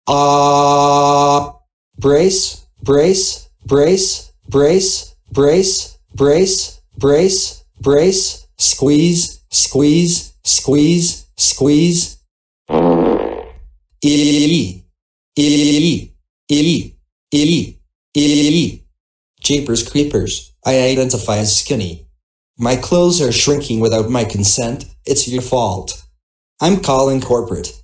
Brace, brace, brace, brace, brace, brace, brace, brace, squeeze, squeeze, squeeze, squeeze. Illy, illy, illy, illy, illy. Jeepers creepers, I identify as skinny. My clothes are shrinking without my consent, it's your fault. I'm calling corporate.